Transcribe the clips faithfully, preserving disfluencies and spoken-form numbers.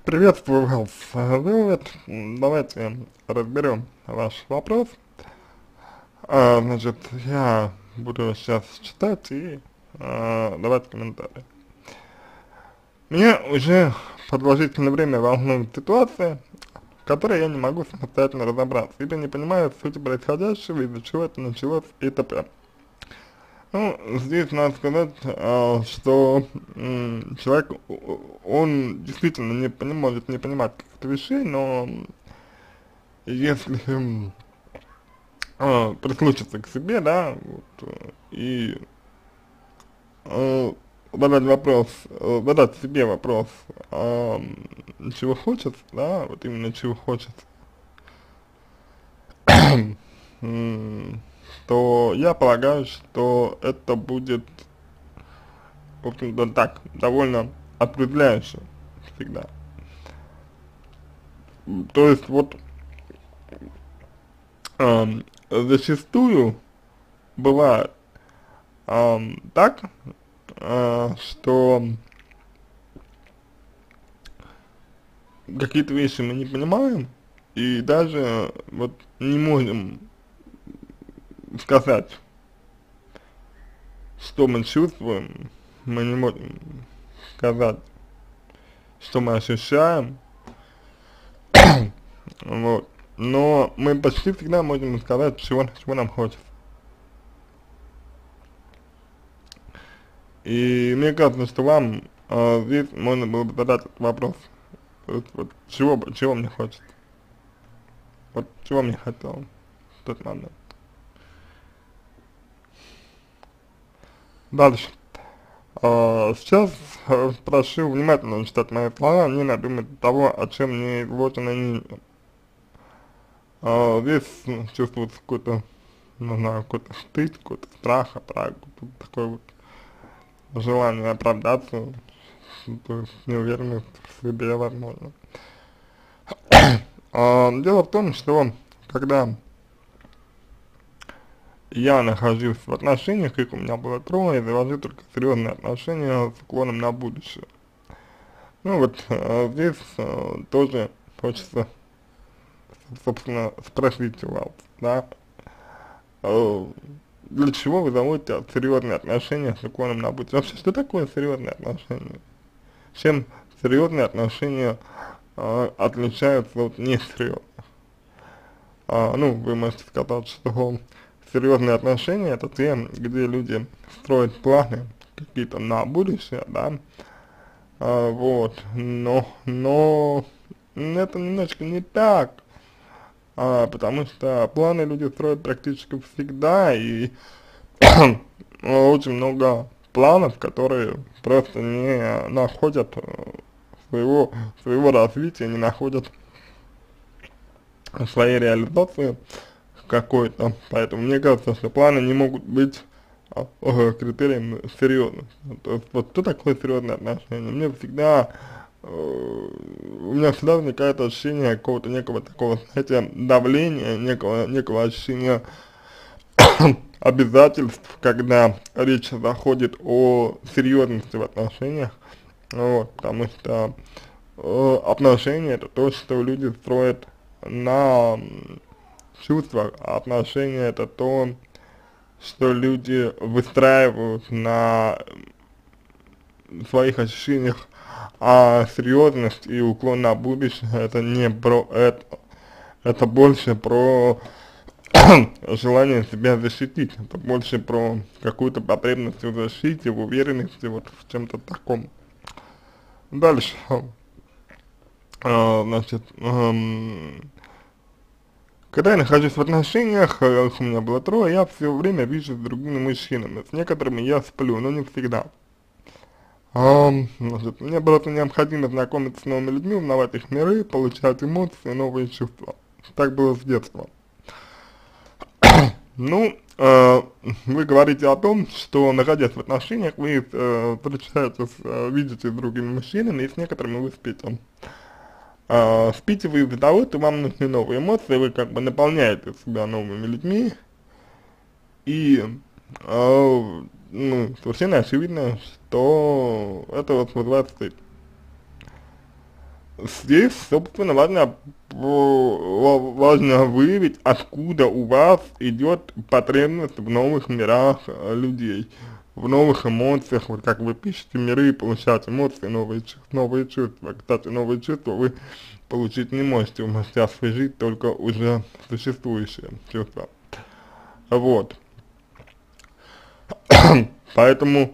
Приветствую вас, Вилвет. Давайте разберем ваш вопрос. А, значит, я буду сейчас читать и а, давать комментарии. Меня уже продолжительное время волнует ситуация, в которой я не могу самостоятельно разобраться, ибо не понимаю сути происходящего, из-за чего это началось и т.п. Ну, здесь надо сказать, а, что м, человек, он действительно не поним, может не понимать каких-то вещей, но если м, а, прислушаться к себе, да, вот, э, и э, задать вопрос, э, задать себе вопрос, а, м, чего хочется, да, вот именно чего хочется, м, то я полагаю, что это будет, в общем-то, так, довольно определяюще всегда. М, То есть вот ам, зачастую бывает ам, так, а, что какие-то вещи мы не понимаем и даже вот не можем сказать, что мы чувствуем, мы не можем сказать, что мы ощущаем, вот, но мы почти всегда можем сказать, чего, чего нам хочется. И мне кажется, что вам а, здесь можно было бы задать этот вопрос, то есть вот чего, бы- чего мне хочется, вот чего мне хотелось в тот момент. Дальше. А, сейчас э, прошу внимательно читать мои слова, не надумать того, о чем не изложено ниже. А, здесь ну, чувствуется какой-то, не знаю, какой-то стыд, какой-то страх, опра- какое-то такое вот желание оправдаться, то есть неуверенность в себе, возможно. А, дело в том, что когда я нахожусь в отношениях, их у меня было трое, я завожу только серьезные отношения с уклоном на будущее. Ну вот э, здесь э, тоже хочется, собственно, спросить у вас, да, э, для чего вы заводите серьезные отношения с уклоном на будущее? Вообще, что такое серьезные отношения? Чем серьезные отношения э, отличаются от несерьезных? А, ну, вы можете сказать, что серьезные отношения это те, где люди строят планы какие-то на будущее, да, а, вот, но, но это немножко не так, а, потому что планы люди строят практически всегда, и очень много планов, которые просто не находят э, своего, своего развития, не находят своей реализации какой-то, поэтому мне кажется, что планы не могут быть а, э, критерием серьезности. То есть, вот что такое серьезные отношения? Мне всегда, э, у меня всегда возникает ощущение какого-то некого такого, знаете, давления, некого, некого ощущения обязательств, когда речь заходит о серьезности в отношениях, вот, потому что э, отношения это то, что люди строят на чувствах, а отношения это то, что люди выстраивают на своих ощущениях, а серьезность и уклон на будущее это не про это, это больше про желание себя защитить, это больше про какую-то потребность в защите, в уверенности, вот в чем-то таком. Дальше, а, значит, эм, когда я нахожусь в отношениях, э, их у меня было трое, я все время вижу с другими мужчинами, с некоторыми я сплю, но не всегда. Ам, значит, мне было необходимо знакомиться с новыми людьми, узнавать их миры, получать эмоции, новые чувства. Так было с детства. Ну, э, вы говорите о том, что находясь в отношениях, вы э, встречаетесь, э, видите с другими мужчинами, и с некоторыми вы спите. Э, спите вы из-за того, что вам нужны новые эмоции, вы как бы наполняете себя новыми людьми, и э, ну, совершенно очевидно, что это вот вызывает стыд. здесь, собственно, важно, во- важно выявить, откуда у вас идет потребность в новых мирах э, людей, в новых эмоциях, вот как вы пишете миры, получать эмоции, новые, чувства, новые чувства. Кстати, новые чувства вы получить не можете, вы можете освежить только уже существующие чувства. Вот, поэтому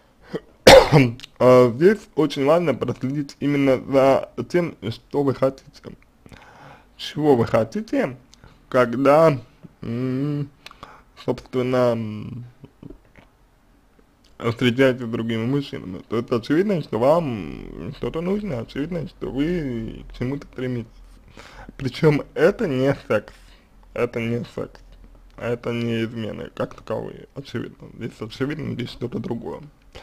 э, здесь очень важно проследить именно за тем, что вы хотите, чего вы хотите, когда, м, собственно, м, встречаетесь с другими мужчинами. То есть очевидно, что вам что-то нужно, очевидно, что вы к чему-то стремитесь. Причем это не секс, это не секс, это не измены как таковые, очевидно. Здесь очевидно, здесь что-то другое.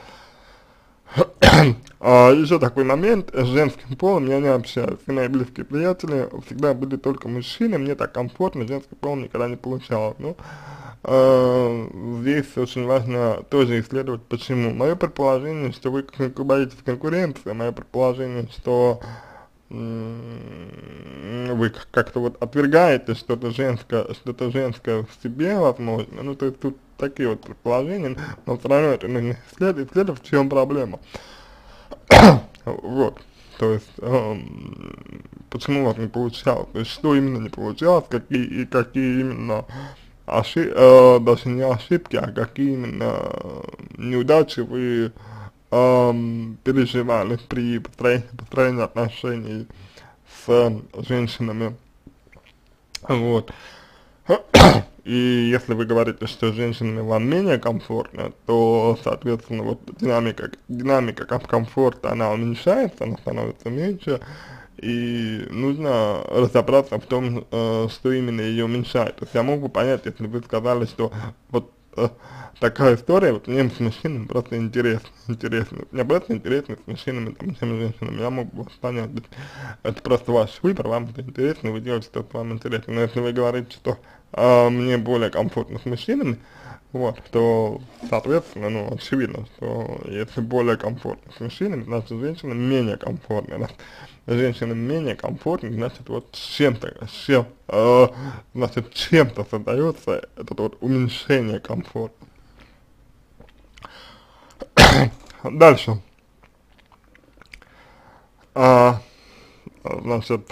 А, еще такой момент, с женским полом я не общаюсь, все мои близкие приятели всегда были только мужчины, мне так комфортно, женский пол никогда не получалось. Ну, э, здесь очень важно тоже исследовать, почему. Мое предположение, что вы кон- боитесь конкуренции, мое предположение, что м, вы к- как-то вот отвергаете что-то женское, что-то женское в себе, возможно, ну, то есть тут такие вот предположения, но все равно это нужно исследовать, исследовать, в чем проблема. Вот, то есть, эм, почему у вас не получалось, то есть, что именно не получалось, какие, и какие именно ошибки, э, даже не ошибки, а какие именно неудачи вы эм, переживали при построении, построении отношений с женщинами, вот. И если вы говорите, что с женщинами вам менее комфортно, то, соответственно, вот динамика, динамика ком- комфорта, она уменьшается, она становится меньше, и нужно разобраться в том, э, что именно ее уменьшает. То есть я мог бы понять, если бы вы сказали, что вот э, такая история, вот мне с мужчинами просто интересно, интересно. Мне просто интересно с мужчинами, там, чем с женщинами, я мог бы вас понять. Это просто ваш выбор, вам это интересно, вы делаете то, что вам интересно. Но если вы говорите, что а, мне более комфортно с мужчинами, вот, то, соответственно, ну, очевидно, что если более комфортно с мужчинами, значит, с женщинами менее комфортно, да. Женщинам менее комфортно, значит, вот с чем-то, с чем, э, значит, чем-то создается это вот уменьшение комфорта. Дальше, а, значит,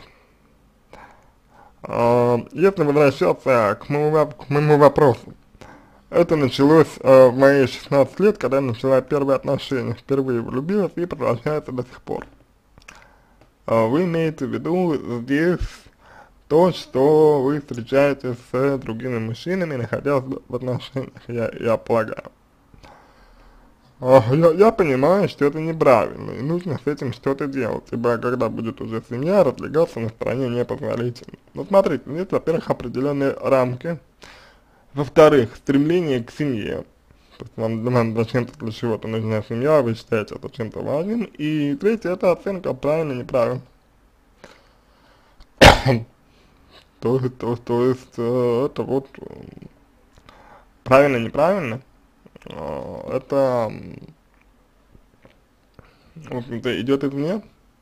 а, если возвращаться к моему, воп- к моему вопросу, это началось э, в мои шестнадцать лет, когда я начала первые отношения, впервые влюбилась и продолжается до сих пор. А вы имеете в виду здесь то, что вы встречаетесь с другими мужчинами, находясь в отношениях, я, я полагаю. А, Я, я понимаю, что это неправильно, и нужно с этим что-то делать, ибо когда будет уже семья, развлекаться на стороне непозволительно. Но смотрите, есть, во-первых, определенные рамки, во-вторых, стремление к семье. То есть вам, вам зачем-то для чего-то нужна семья, вы считаете это чем-то важным. И третье, это оценка правильно, неправильно. То, то, то есть, э, это вот э, правильно, неправильно, э, это, м, в общем-то, идет извне.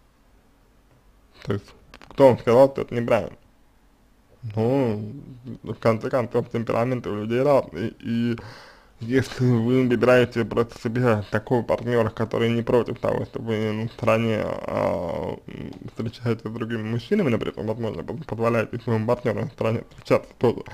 То есть, кто вам сказал, что это неправильно? Ну, в конце концов, темпераменты у людей разные, и если вы выбираете просто себе такого партнера, который не против того, что вы ну, в стране а, м, встречаетесь с другими мужчинами, например, возможно, поз- позволяете своему партнеру в стране встречаться тоже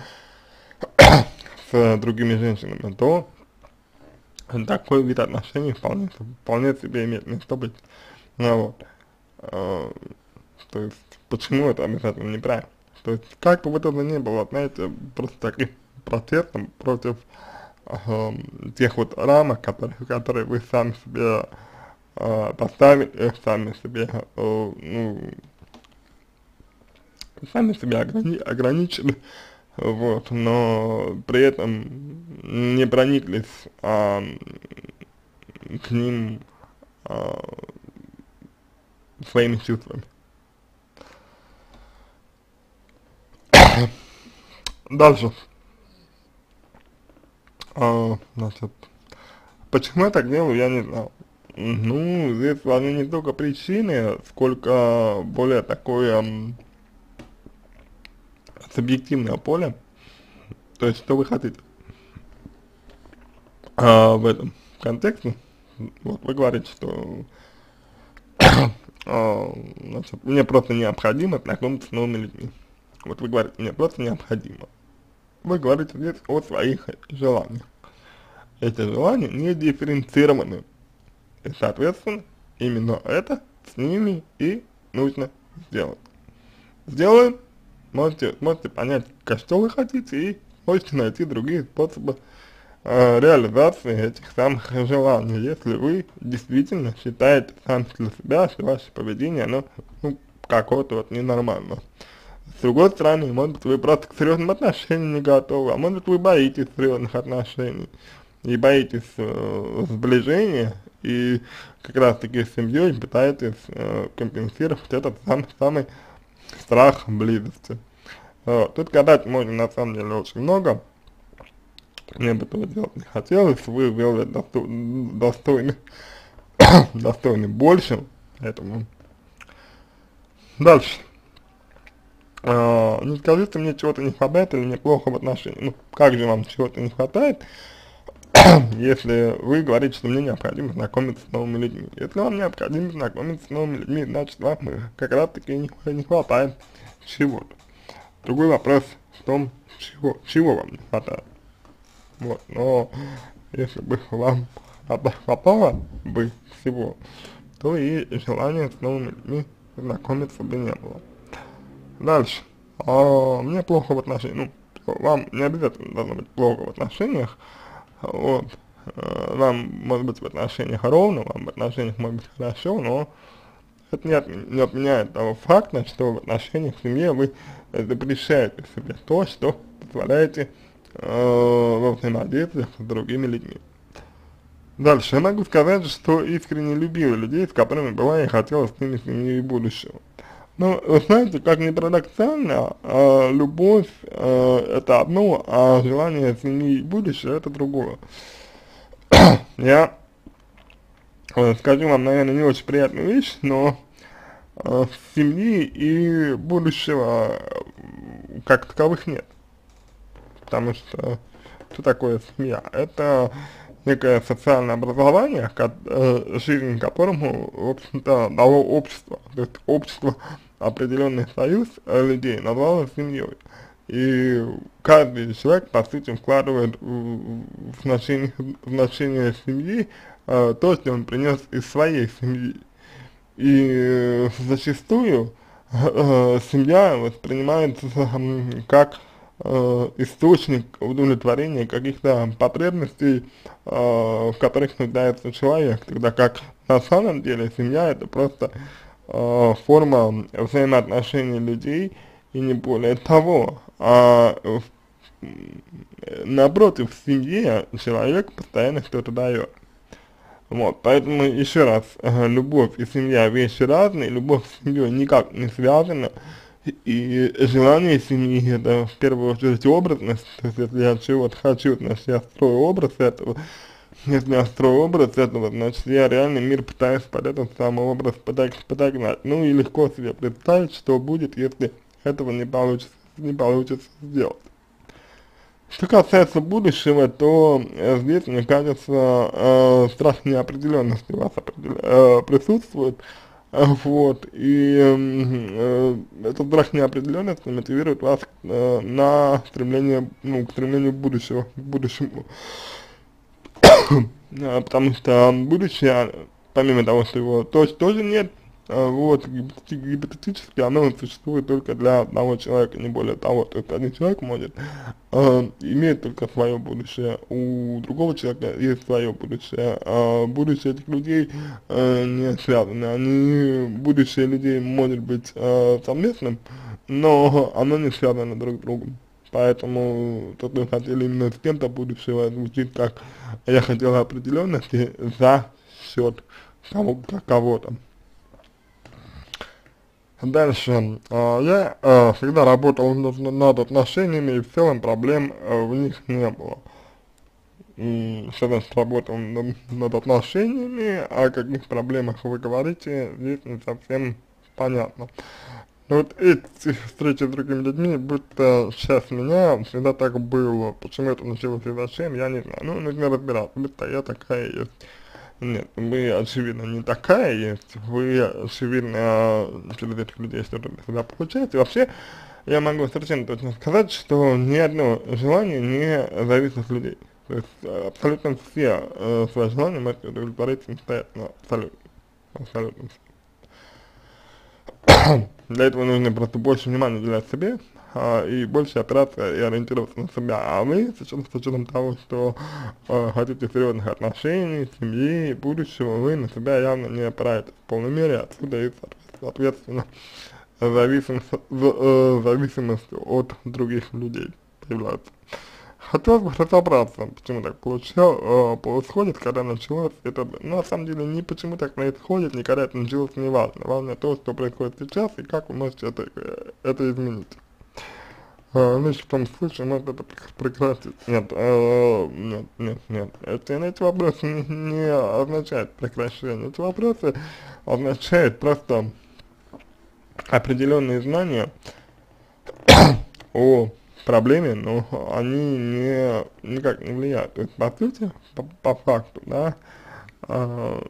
с другими женщинами, то такой вид отношений вполне, вполне себе имеет место быть. Ну, вот. А, то есть, почему это обязательно неправильно? То есть, как бы вот это ни было, знаете, просто таким протестом против ам, тех вот рамок, которые, которые вы сами себе а, поставили, сами себе, э, ну, сами себя ограни ограничили, вот, но при этом не прониклись а, к ним а, своими чувствами. Дальше, а, значит, почему я так делаю, я не знаю. Ну, здесь важны не только причины, сколько более такое м, субъективное поле, то есть что вы хотите а, в этом контексте. Вот вы говорите, что а, значит, мне просто необходимо знакомиться с новыми людьми. Вот вы говорите, мне просто необходимо. Вы говорите здесь о своих желаниях. Эти желания не дифференцированы. И, соответственно, именно это с ними и нужно сделать. Сделаем, можете, можете понять, как, что вы хотите, и можете найти другие способы э, реализации этих самых желаний, если вы действительно считаете сами для себя, что ваше поведение, оно, ну, какое-то вот ненормально. С другой стороны, может быть, вы просто к серьезным отношениям не готовы, а может быть, вы боитесь серьезных отношений и боитесь э, сближения, и как раз таки с семьей пытаетесь э, компенсировать этот сам, самый страх близости. Э, тут гадать можно на самом деле очень много, мне бы этого делать не хотелось, вы сделали досто достойный, достойный больше, поэтому дальше. Uh, не скажите мне, чего-то не хватает или неплохо в отношениях. Ну, как же вам чего-то не хватает, если вы говорите, что мне необходимо знакомиться с новыми людьми. Если вам необходимо знакомиться с новыми людьми, значит, вам как раз таки не, не хватает чего-то. Другой вопрос в том, чего, чего вам не хватает. Вот, но если бы вам хватало бы всего, то и желания с новыми людьми знакомиться бы не было. Дальше. А, мне плохо в отношениях, ну, вам не обязательно должно быть плохо в отношениях, вот, а, вам может быть в отношениях ровно, вам в отношениях может быть хорошо, но это не, от, не отменяет того факта, что в отношениях в семье вы запрещаете себе то, что позволяете э, во взаимодействиях с другими людьми. Дальше. Я могу сказать, что искренне любила людей, с которыми была и хотела с ними семьи будущего. Ну, вы знаете, как ни парадоксально, э, любовь э, это одно, а желание семьи и будущее это другое. Я э, скажу вам, наверное, не очень приятную вещь, но э, семьи и будущего э, как таковых нет. Потому что что такое семья? Это некое социальное образование, как, э, жизнь которому, в общем-то, дало общество. То есть общество определенный союз э, людей назвало семьей. И каждый человек, по сути, вкладывает в, в, значение, в значение семьи э, то, что он принес из своей семьи. И э, зачастую э, семья воспринимается э, как э, источник удовлетворения каких-то потребностей, э, в которых нуждается человек, тогда как на самом деле семья это просто э, форма взаимоотношений людей и не более того, а э, напротив, в семье человек постоянно что-то дает. Вот, поэтому еще раз, э, любовь и семья вещи разные, любовь с семьей никак не связана, и желание семьи это в первую очередь образность, то есть если я чего-то хочу, значит я строю образ этого, если я строю образ этого, значит я реальный мир пытаюсь под этот самый образ подогнать, ну и легко себе представить, что будет, если этого не получится, не получится сделать. Что касается будущего, то э, здесь, мне кажется, э, страх неопределенности у вас э, присутствует, э, вот, и э, этот страх неопределенности мотивирует вас э, на стремление, ну, к стремлению будущего, к будущему, э, потому что будущее, помимо того, что его тоже, тоже нет, вот, гипотетически оно существует только для одного человека, не более того, то есть один человек может э, иметь только свое будущее, у другого человека есть свое будущее, а будущее этих людей э, не связано, они, будущее людей может быть э, совместным, но оно не связано друг с другом. Поэтому то, что вы хотели именно с кем-то будущего, звучит как я хотел определенности за счет кого-то. Дальше, э, я э, всегда работал над, над отношениями, и в целом проблем э, в них не было. что-то сработал над, над отношениями, о каких проблемах вы говорите, здесь не совсем понятно. Но вот эти встречи с другими людьми, будто сейчас меня, всегда так было. Почему это началось и зачем, я не знаю. Ну, нужно разбираться, будто я такая есть. Нет, вы, очевидно, не такая есть. Вы, очевидно, через этих людей что-то всегда получаете. Вообще, я могу совершенно точно сказать, что ни одно желание не зависит от людей. То есть, абсолютно все э, свои желания можете удовлетворить самостоятельно. Абсолютно. Абсолютно. Для этого нужно просто больше внимания уделять себе, а, и больше опираться и ориентироваться на себя. А вы, с учетом, с учетом того, что а, хотите серьезных отношений, семьи, будущего, вы на себя явно не опираетесь в полной мере, отсюда и, соответственно, зависимость, э, зависимость от других людей появляется. Хотелось бы разобраться, почему так получил, э, происходит, когда началось это, ну, на самом деле, не почему так происходит, ни когда это началось, не важно. Важно то, что происходит сейчас, и как вы можете это, э, это изменить. Э, значит, в том случае, может это прекратить. Нет, э, нет, нет, нет. Это, эти вопросы не, не означают прекращение. Эти вопросы означают просто определенные знания о проблеме, но они не, никак не влияют. То есть, по сути, по, по факту, да, э,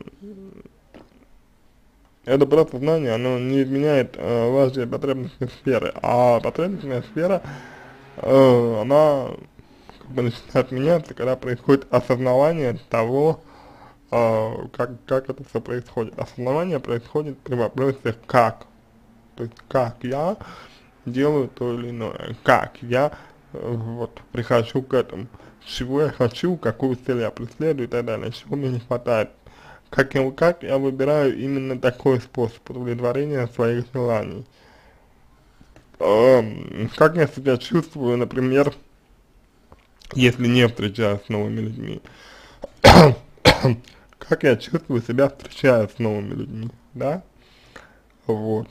это просто знание, оно не изменяет э, ваши потребностные сферы, а потребностная сфера, э, она как бы начинает меняться, когда происходит осознавание того, э, как, как это все происходит. Осознавание происходит при вопросе «как?». То есть, как я делаю то или иное, как я э, вот прихожу к этому, чего я хочу, какую цель я преследую и так далее, чего мне не хватает, как я, как я выбираю именно такой способ удовлетворения своих желаний, эм, как я себя чувствую, например, если не встречаюсь с новыми людьми, как я чувствую себя, встречаясь с новыми людьми, да, вот.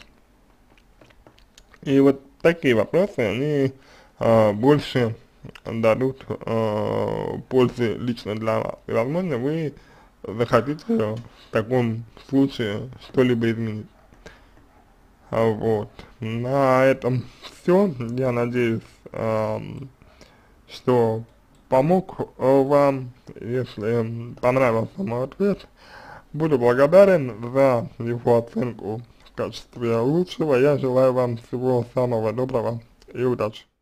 И вот такие вопросы, они э, больше дадут э, пользы лично для вас. И, возможно, вы захотите в таком случае что-либо изменить. А вот. На этом все. Я надеюсь, э, что помог э, вам. Если понравился мой ответ, буду благодарен за его оценку в качестве лучшего. Я желаю вам всего самого доброго и удачи.